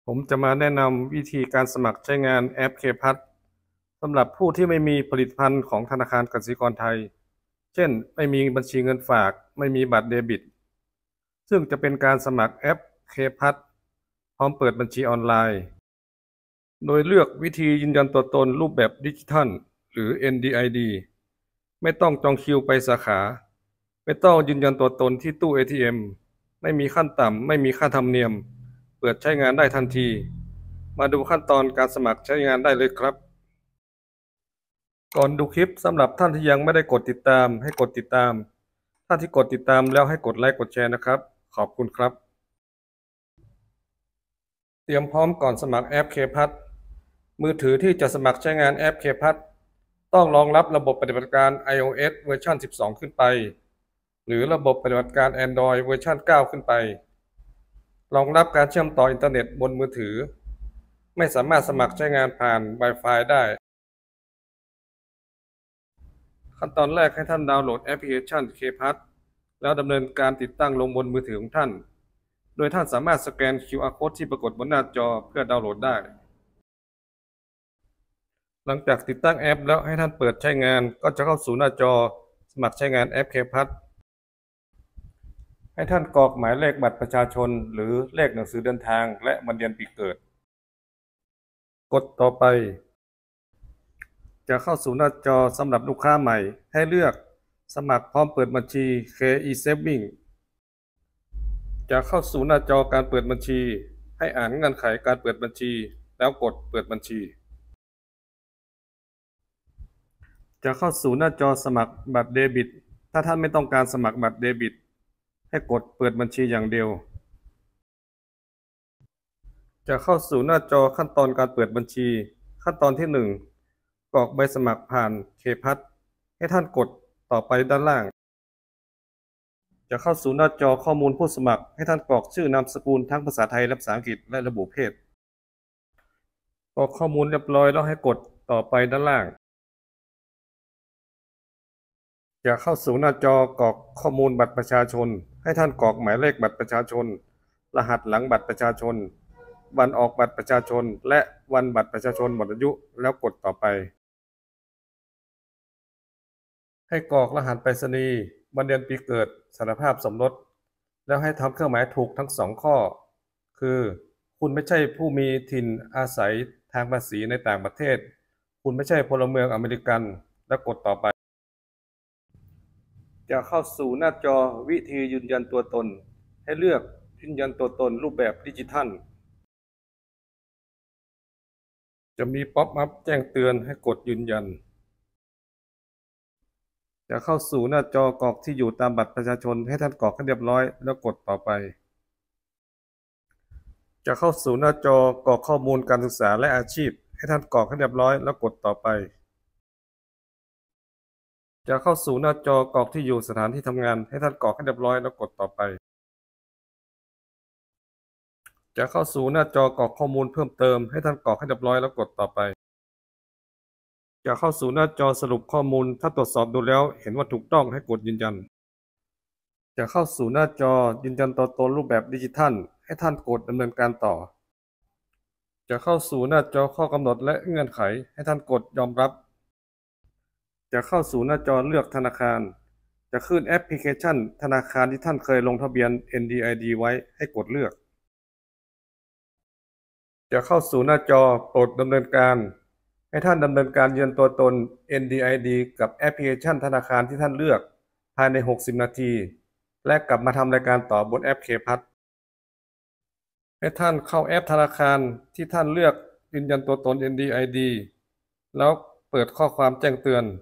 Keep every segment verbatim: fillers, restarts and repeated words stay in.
ผมจะมาแนะนำวิธีการสมัครใช้งานแอป เค พัฒ สำหรับผู้ที่ไม่มีผลิตภัณฑ์ของธนาคารกสิกรไทย เช่น ไม่มีบัญชีเงินฝาก ไม่มีบัตรเดบิต ซึ่งจะเป็นการสมัครแอป เค พัฒ พร้อมเปิดบัญชีออนไลน์ โดยเลือกวิธียืนยันตัวตนรูปแบบดิจิทัล หรือ เอ็น ดี ไอ ดี ไม่ต้องจองคิวไปสาขา ไม่ต้องยืนยันตัวตนที่ตู้ เอ ที เอ็ม ไม่มีขั้นต่ำ ไม่มีค่าธรรมเนียม เปิดใช้งานได้ทันที มาดูขั้นตอนการสมัครใช้งานได้เลยครับ ก่อนดูคลิปสำหรับท่านที่ยังไม่ได้กดติดตามให้กดติดตาม ท่านที่กดติดตามแล้วให้กดไลค์กดแชร์นะครับ ขอบคุณครับ เตรียมพร้อมก่อนสมัครแอป เค พัฒ มือถือที่จะสมัครใช้งานแอป เค พัฒ ต้องรองรับระบบปฏิบัติการ iOS เวอร์ชัน สิบสอง ขึ้นไป หรือระบบปฏิบัติการ Android เวอร์ชัน เก้า ขึ้นไป รองรับการเชื่อมต่ออินเทอร์เน็ตบนมือถือ ไม่สามารถสมัครใช้งานผ่าน Wi-Fi ได้ ขั้นตอนแรกให้ท่านดาวน์โหลดแอปพลิเคชัน เค พัฒ แล้วดำเนินการติดตั้งลงบนมือถือของท่าน โดยท่านสามารถสแกน คิว อาร์ Code ที่ปรากฏบนหน้าจอเพื่อดาวน์โหลดได้ หลังจากติดตั้งแอปแล้วให้ท่านเปิดใช้งานก็จะเข้าสู่หน้าจอสมัครใช้งานแอป เค พัฒ ให้ท่านกรอกหมายเลขบัตรประชาชนหรือเลขหนังสือเดินทางและวันเดือนปีเกิด กดต่อไป จะเข้าสู่หน้าจอสำหรับลูกค้าใหม่ให้เลือกสมัครพร้อมเปิดบัญชี เค อี Saving จะเข้าสู่หน้าจอการเปิดบัญชีให้อ่านเงื่อนไขการเปิดบัญชีแล้วกดเปิดบัญชี จะเข้าสู่หน้าจอสมัครบัตรเดบิต ถ้าท่านไม่ต้องการสมัครบัตรเดบิตให้กดเปิดบัญชีอย่างเดียว จะเข้าสู่หน้าจอขั้นตอนการเปิดบัญชี ขั้นตอนที่หนึ่งกรอกใบสมัครผ่าน เค พัฒ ให้ท่านกดต่อไปด้านล่าง จะเข้าสู่หน้าจอข้อมูลผู้สมัครให้ท่านกรอกชื่อนามสกุลทั้งภาษาไทยและภาษาอังกฤษและระบุเพศ กรอกข้อมูลเรียบร้อยแล้วให้กดต่อไปด้านล่าง จะเข้าสู่หน้าจอกรอกข้อมูลบัตรประชาชนให้ท่านกรอกหมายเลขบัตรประชาชน รหัสหลังบัตรประชาชน วันออกบัตรประชาชนและวันบัตรประชาชนหมดอายุแล้วกดต่อไป ให้กรอกรหัสไปรษณีย์วันเดือนปีเกิดสถานภาพสมรสแล้วให้ทำเครื่องหมายถูกทั้งสองข้อคือคุณไม่ใช่ผู้มีถิ่นอาศัยทางภาษีในต่างประเทศคุณไม่ใช่พลเมืองอเมริกันแล้วกดต่อไปจะเข้าสู่หน้าจอวิธียืนยันตัวตนให้เลือกยืนยันตัวตนรูปแบบดิจิทัลจะมีป๊อปอัพแจ้งเตือนให้กดยืนยันจะเข้าสู่หน้าจอกรอกที่อยู่ตามบัตรประชาชนให้ท่านกรอกให้เรียบร้อยแล้วกดต่อไปจะเข้าสู่หน้าจอกรอกข้อมูลการศึกษาและอาชีพให้ท่านกรอกให้เรียบร้อยแล้วกดต่อไปจะเข้าสู่หน้าจอกรอกที่อยู่สถานที่ทำงานให้ท่านกรอกให้เรียบร้อยแล้วกดต่อไปจะเข้าสู่หน้าจอกรอกข้อมูลเพิ่มเติมให้ท่านกรอกให้เรียบร้อยแล้วกดต่อไปจะเข้าสู่หน้าจอสรุปข้อมูลถ้าตรวจสอบดูแล้วเห็นว่าถูกต้องให้กดยืนยันจะเข้าสู่หน้าจอยืนยันตัวตนรูปแบบดิจิทัลให้ท่านกดดำเนินการต่อจะเข้าสู่หน้าจอข้อกำหนดและเงื่อนไขให้ท่านกดยอมรับจะเข้าสู่หน้าจอเลือกธนาคารจะขึ้นแอปพลิเคชันธนาคารที่ท่านเคยลงทะเบียน เอ็น ดี ไอ ดี ไว้ให้กดเลือกจะเข้าสู่หน้าจอโปรดดำเนินการให้ท่านดำเนินการยืนยันตัวตน เอ็น ดี ไอ ดี กับแอปพลิเคชันธนาคารที่ท่านเลือกภายในหกสิบนาทีและกลับมาทำรายการต่อบนแอป เค พัฒ ให้ท่านเข้าแอปธนาคารที่ท่านเลือกยืนยันตัวตน เอ็น ดี ไอ ดี แล้วเปิดข้อความแจ้งเตือน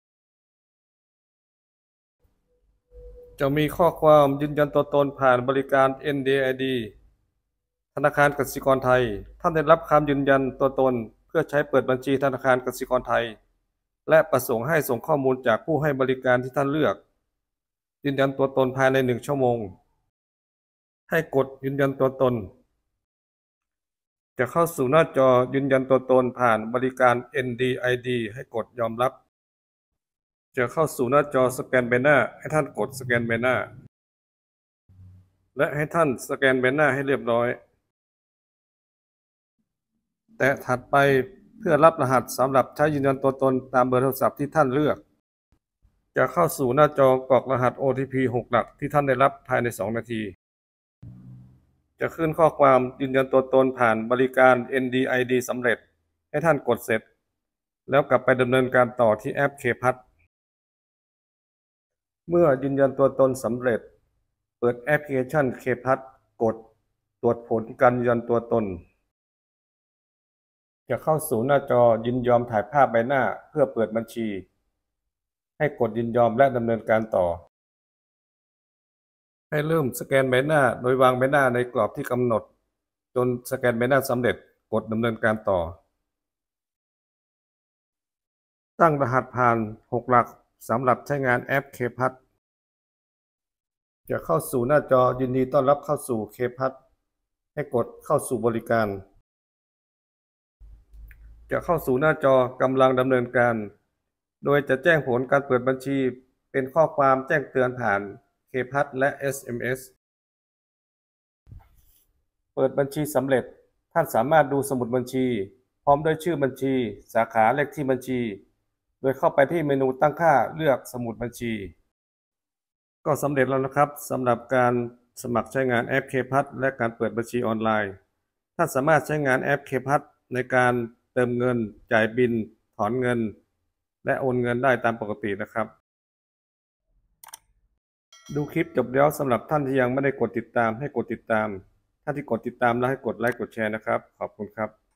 จะมีข้อความยืนยันตัวตนผ่านบริการ เอ็น ดี ไอ ดี ธนาคารกสิกรไทยท่านได้รับคำยืนยันตัวตนเพื่อใช้เปิดบัญชีธนาคารกสิกรไทยและประสงค์ให้ส่งข้อมูลจากผู้ให้บริการที่ท่านเลือกยืนยันตัวตนภายในหนึ่งชั่วโมงให้กดยืนยันตัวตนจะเข้าสู่หน้าจอยืนยันตัวตนผ่านบริการ เอ็น ดี ไอ ดี ให้กดยอมรับจะเข้าสู่หน้าจอสแกนใบหน้าให้ท่านกดสแกนใบหน้าและให้ท่านสแกนใบหน้าให้เรียบร้อยแตะถัดไปเพื่อรับรหัสสำหรับใช้ยืนยันตัวตนตามเบอร์โทรศัพท์ที่ท่านเลือกจะเข้าสู่หน้าจอกรอกรหัส โอ ที พี หกหลักที่ท่านได้รับภายในสองนาทีจะขึ้นข้อความยืนยันตัวตนผ่านบริการ เอ็น ดี ไอ ดี สำเร็จให้ท่านกดเสร็จแล้วกลับไปดำเนินการต่อที่แอป เค-พัฒน์ เมื่อยืนยันตัวตนสำเร็จเปิดแอปพลิเคชัน เค-พัฒน์ กดตรวจผลการยืนยันตัวตนจะเข้าสู่หน้าจอยินยอมถ่ายภาพใบหน้าเพื่อเปิดบัญชีให้กดยินยอมและดำเนินการต่อให้เริ่มสแกนใบหน้าโดยวางใบหน้าในกรอบที่กำหนดจนสแกนใบหน้าสำเร็จกดดำเนินการต่อตั้งรหัสผ่านหกหลักสำหรับใช้งานแอป เค-พัฒน์ จะเข้าสู่หน้าจอยินดีต้อนรับเข้าสู่ เค-พัฒน์ ให้กดเข้าสู่บริการจะเข้าสู่หน้าจอกำลังดำเนินการโดยจะแจ้งผลการเปิดบัญชีเป็นข้อความแจ้งเตือนผ่าน เค-พัฒน์ และ เอส เอ็ม เอส เปิดบัญชีสำเร็จท่านสามารถดูสมุดบัญชีพร้อมด้วยชื่อบัญชีสาขาเลขที่บัญชีโดยเข้าไปที่เมนูตั้งค่าเลือกสมุดบัญชีก็สำเร็จแล้วนะครับสำหรับการสมัครใช้งานแอป เค-พัฒน์ และการเปิดบัญชีออนไลน์ท่านสามารถใช้งานแอป เค-พัฒน์ ในการเติมเงินจ่ายบิลถอนเงินและโอนเงินได้ตามปกตินะครับดูคลิปจบแล้วสำหรับท่านที่ยังไม่ได้กดติดตามให้กดติดตามท่านที่กดติดตามแล้วให้กดไลค์กดแชร์นะครับขอบคุณครับ